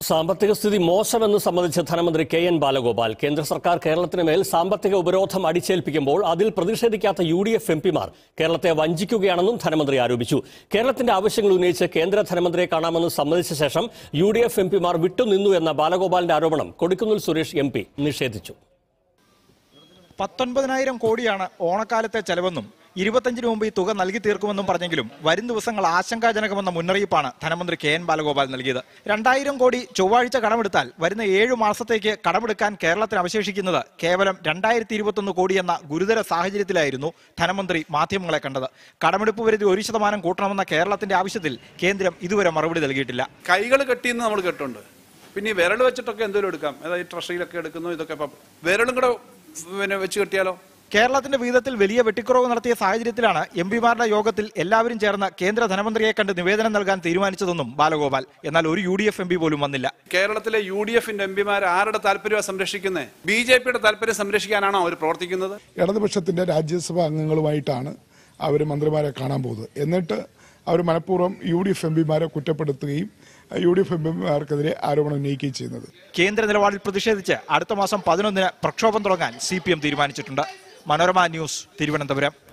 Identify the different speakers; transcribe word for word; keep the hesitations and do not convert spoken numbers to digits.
Speaker 1: സാമ്പത്തിക സ്ഥിതി മോശമെന്ന് സംബന്ധിച്ച് ധനമന്ത്രി കെ എൻ ബാലഗോപാൽ കേന്ദ്ര സർക്കാർ കേരളത്തിന് മേൽ സാമ്പത്തിക ഉപരോധം അടിച്ചേൽപ്പിക്കുമ്പോൾ അതിൽ പ്രതിഷേധിക്കാത്ത യു ഡി എഫ് എംപിമാർ കേരളത്തെ വഞ്ചിക്കുകയാണെന്നും ധനമന്ത്രി ആരോപിച്ചു. കേരളത്തിന്റെ ആവശ്യങ്ങൾ ഉന്നയിച്ച് കേന്ദ്ര ധനമന്ത്രിയെ കാണാമെന്ന് സമ്മതിച്ച ശേഷം യു ഡി എഫ് എംപിമാർ വിട്ടുനിന്നു എന്ന ബാലഗോപാലിന്റെ ആരോപണം കൊടിക്കുന്നിൽ സുരേഷ് എം പി നിഷേധിച്ചു.
Speaker 2: പത്തൊൻപതിനായിരം കോടിയാണ് ഓണക്കാലത്തെ ചെലവെന്നും ഇരുപത്തഞ്ചിന് മുമ്പ് ഈ തുക നൽകി തീർക്കുമെന്നും പറഞ്ഞെങ്കിലും വരും ദിവസങ്ങൾ ആശങ്കാജനകമെന്ന മുന്നറിയിപ്പാണ് ധനമന്ത്രി കെ എൻ ബാലഗോപാൽ നൽകിയത്. രണ്ടായിരം കോടി ചൊവ്വാഴ്ച കടമെടുത്താൽ വരുന്ന ഏഴു മാസത്തേക്ക് കടമെടുക്കാൻ കേരളത്തിന് അവശേഷിക്കുന്നത് കേവലം രണ്ടായിരത്തി ഇരുപത്തൊന്ന് കോടി എന്ന ഗുരുതര സാഹചര്യത്തിലായിരുന്നു ധനമന്ത്രി മാധ്യമങ്ങളെ കണ്ടത്. കടമെടുപ്പ് പരിധി ഒരു ശതമാനം കൂട്ടണമെന്ന കേരളത്തിന്റെ ആവശ്യത്തിൽ കേന്ദ്രം ഇതുവരെ മറുപടി നൽകിയിട്ടില്ല.
Speaker 3: കൈകൾ കെട്ടിയെന്ന് നമ്മൾ കേട്ടുണ്ട്. പിന്നെ ഈ വിരൽ വെച്ചിട്ടൊക്കെ എന്തെങ്കിലും എടുക്കാം. അതായത് ട്രഷറിയിലൊക്കെ എടുക്കുന്നു. ഇതൊക്കെ വിരലും കൂടെ പിന്നെ വെച്ച് കെട്ടിയാലോ?
Speaker 2: കേരളത്തിന്റെ വിഹിതത്തിൽ വലിയ വെട്ടിക്കുറവ് നടത്തിയ സാഹചര്യത്തിലാണ് എം പിമാരുടെ യോഗത്തിൽ എല്ലാവരും ചേർന്ന് കേന്ദ്ര ധനമന്ത്രിയെ കണ്ട് നിവേദനം നൽകാൻ തീരുമാനിച്ചതെന്നും ബാലഗോപാൽ. എന്നാൽ ഒരു U D F M P പോലും വന്നില്ല.
Speaker 3: കേരളത്തിലെ യു ഡി എഫിന്റെ എംപിമാർ ആരുടെ താല്പര്യമാണ് സംരക്ഷിക്കുന്നത്? ബി ജെ പിയുടെ താല്പര്യം സംരക്ഷിക്കാനാണോ അവർ പ്രവർത്തിക്കുന്നത്?
Speaker 4: ഇടതുപക്ഷത്തിന്റെ രാജ്യസഭാ അംഗങ്ങളുമായിട്ടാണ് അവർ മന്ത്രിമാരെ കാണാൻ പോകുന്നത്. എന്നിട്ട് അവർ മനഃപൂർവ്വം യു ഡി എഫ് എം പിമാരെ കുറ്റപ്പെടുത്തുകയും യു ഡി എഫ് എം പിമാർക്കെതിരെ ആരോപണം ഉന്നയിക്കുകയും ചെയ്യുന്നത്.
Speaker 2: കേന്ദ്ര നിലപാടിൽ പ്രതിഷേധിച്ച് അടുത്ത മാസം പതിനൊന്നിന് പ്രക്ഷോഭം തുടങ്ങാൻ സി പി എം തീരുമാനിച്ചിട്ടുണ്ട്. മനോരമ ന്യൂസ്, തിരുവനന്തപുരം.